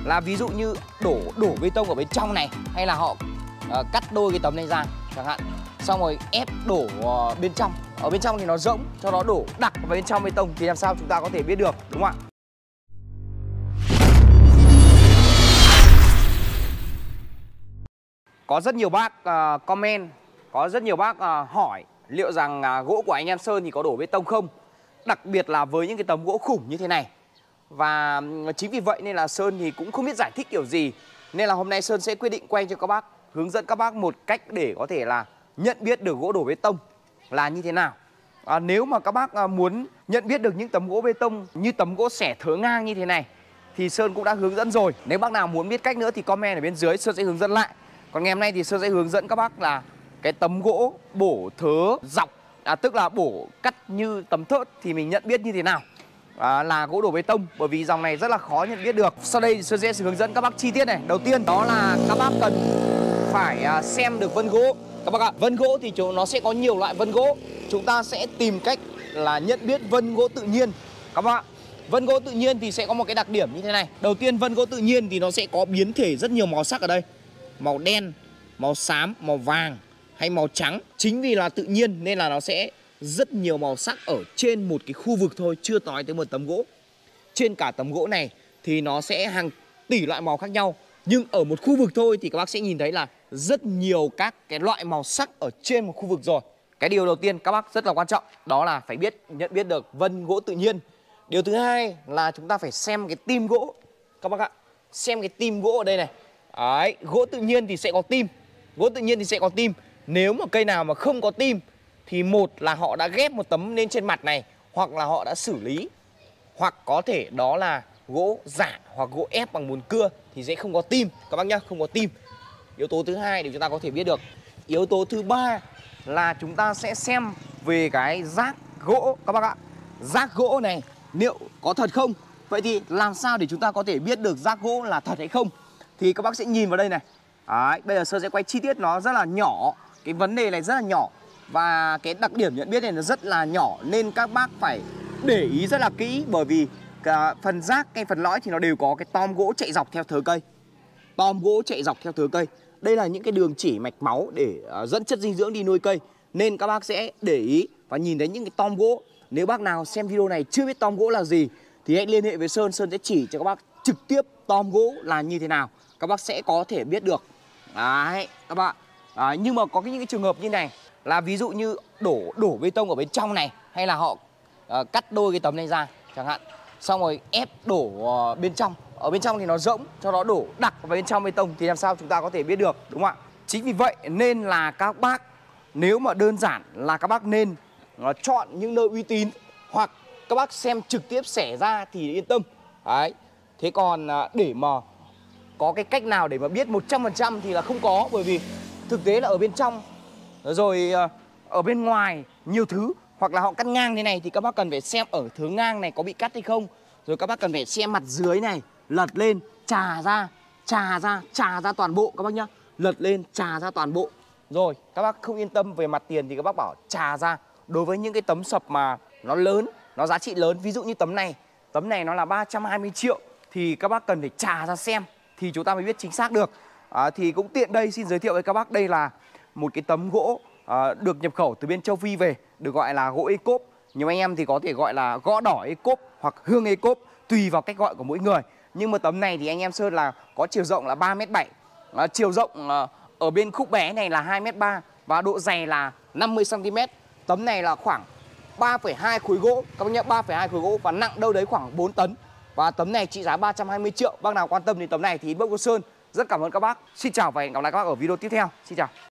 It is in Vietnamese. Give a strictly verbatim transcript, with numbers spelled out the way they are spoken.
Là ví dụ như đổ đổ bê tông ở bên trong này, hay là họ uh, cắt đôi cái tấm này ra chẳng hạn, xong rồi ép đổ uh, bên trong. Ở bên trong thì nó rỗng, cho nó đổ đặc vào bên trong bê tông thì làm sao chúng ta có thể biết được, đúng không ạ? Có rất nhiều bác uh, comment, có rất nhiều bác uh, hỏi liệu rằng uh, gỗ của anh em Sơn thì có đổ bê tông không? Đặc biệt là với những cái tấm gỗ khủng như thế này. Và chính vì vậy nên là Sơn thì cũng không biết giải thích kiểu gì. Nên là hôm nay Sơn sẽ quyết định quay cho các bác, hướng dẫn các bác một cách để có thể là nhận biết được gỗ đổ bê tông là như thế nào. à, Nếu mà các bác muốn nhận biết được những tấm gỗ bê tông như tấm gỗ xẻ thớ ngang như thế này thì Sơn cũng đã hướng dẫn rồi. Nếu bác nào muốn biết cách nữa thì comment ở bên dưới, Sơn sẽ hướng dẫn lại. Còn ngày hôm nay thì Sơn sẽ hướng dẫn các bác là cái tấm gỗ bổ thớ dọc, à, tức là bổ cắt như tấm thớt thì mình nhận biết như thế nào à, là gỗ đổ bê tông. Bởi vì dòng này rất là khó nhận biết được. Sau đây thì Sơn sẽ hướng dẫn các bác chi tiết này. Đầu tiên đó là các bác cần phải à, xem được vân gỗ. Các bác ạ, vân gỗ thì nó sẽ có nhiều loại vân gỗ. Chúng ta sẽ tìm cách là nhận biết vân gỗ tự nhiên. Các bác ạ, vân gỗ tự nhiên thì sẽ có một cái đặc điểm như thế này. Đầu tiên, vân gỗ tự nhiên thì nó sẽ có biến thể rất nhiều màu sắc ở đây. Màu đen, màu xám, màu vàng hay màu trắng. Chính vì là tự nhiên nên là nó sẽ rất nhiều màu sắc ở trên một cái khu vực thôi, chưa nói tới một tấm gỗ. Trên cả tấm gỗ này thì nó sẽ hàng tỷ loại màu khác nhau. Nhưng ở một khu vực thôi thì các bác sẽ nhìn thấy là rất nhiều các cái loại màu sắc ở trên một khu vực rồi. Cái điều đầu tiên các bác rất là quan trọng đó là phải biết nhận biết được vân gỗ tự nhiên. Điều thứ hai là chúng ta phải xem cái tim gỗ. Các bác ạ, xem cái tim gỗ ở đây này. Đấy, gỗ tự nhiên thì sẽ có tim. Gỗ tự nhiên thì sẽ có tim. Nếu mà cây nào mà không có tim thì một là họ đã ghép một tấm lên trên mặt này, hoặc là họ đã xử lý, hoặc có thể đó là gỗ giả hoặc gỗ ép bằng mùn cưa thì sẽ không có tim các bác nhá, không có tim. Yếu tố thứ hai để chúng ta có thể biết được. Yếu tố thứ ba là chúng ta sẽ xem về cái rác gỗ các bác ạ. Rác gỗ này liệu có thật không? Vậy thì làm sao để chúng ta có thể biết được rác gỗ là thật hay không? Thì các bác sẽ nhìn vào đây này. Đấy, bây giờ Sơn sẽ quay chi tiết nó rất là nhỏ. Cái vấn đề này rất là nhỏ. Và cái đặc điểm nhận biết này nó rất là nhỏ, nên các bác phải để ý rất là kỹ. Bởi vì cả phần rác, cái phần lõi thì nó đều có cái tom gỗ chạy dọc theo thớ cây. Tom gỗ chạy dọc theo thớ cây. Đây là những cái đường chỉ mạch máu để uh, dẫn chất dinh dưỡng đi nuôi cây. Nên các bác sẽ để ý và nhìn thấy những cái tom gỗ. Nếu bác nào xem video này chưa biết tom gỗ là gì thì hãy liên hệ với Sơn. Sơn sẽ chỉ cho các bác trực tiếp tom gỗ là như thế nào. Các bác sẽ có thể biết được. Đấy các bạn. À, nhưng mà có cái, những cái trường hợp như này là ví dụ như đổ đổ bê tông ở bên trong này, hay là họ uh, cắt đôi cái tấm này ra chẳng hạn, xong rồi ép đổ uh, bên trong. Ở bên trong thì nó rỗng, cho nó đổ đặc vào bên trong bê tông thì làm sao chúng ta có thể biết được, đúng không ạ? Chính vì vậy nên là các bác, nếu mà đơn giản là các bác nên uh, chọn những nơi uy tín, hoặc các bác xem trực tiếp xẻ ra thì yên tâm. Đấy. Thế còn uh, để mà có cái cách nào để mà biết một trăm phần trăm thì là không có. Bởi vì thực tế là ở bên trong rồi uh, ở bên ngoài nhiều thứ, hoặc là họ cắt ngang thế này thì các bác cần phải xem ở thớ ngang này có bị cắt hay không. Rồi các bác cần phải xem mặt dưới này, lật lên, trà ra, trà ra, trà ra toàn bộ các bác nhá. Lật lên, trà ra toàn bộ. Rồi các bác không yên tâm về mặt tiền thì các bác bảo trà ra. Đối với những cái tấm sập mà nó lớn, nó giá trị lớn, ví dụ như tấm này, tấm này nó là ba trăm hai mươi triệu thì các bác cần phải trà ra xem thì chúng ta mới biết chính xác được. à, Thì cũng tiện đây xin giới thiệu với các bác, đây là một cái tấm gỗ à, được nhập khẩu từ bên châu Phi về, được gọi là gỗ Ecop. Nhiều anh em thì có thể gọi là gõ đỏ Ecop hoặc hương Ecop, tùy vào cách gọi của mỗi người. Nhưng mà tấm này thì anh em Sơn là có chiều rộng là ba mét bảy, à, chiều rộng à, ở bên khúc bé này là hai mét ba và độ dày là năm mươi xăng ti mét. Tấm này là khoảng ba phẩy hai khối gỗ, các bác nhớ, ba phẩy hai khối gỗ và nặng đâu đấy khoảng bốn tấn. Và tấm này trị giá ba trăm hai mươi triệu. Bác nào quan tâm đến tấm này thì inbox của Sơn. Rất cảm ơn các bác. Xin chào và hẹn gặp lại các bác ở video tiếp theo. Xin chào.